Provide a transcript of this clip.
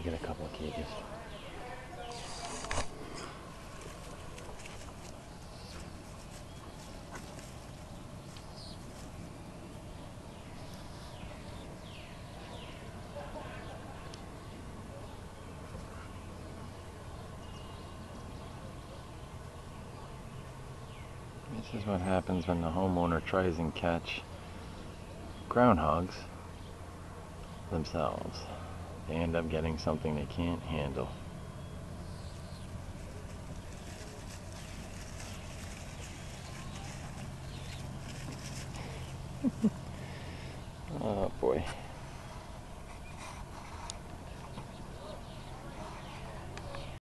I'll get a couple of cages. This is what happens when the homeowner tries and catch groundhogs themselves. They end up getting something they can't handle.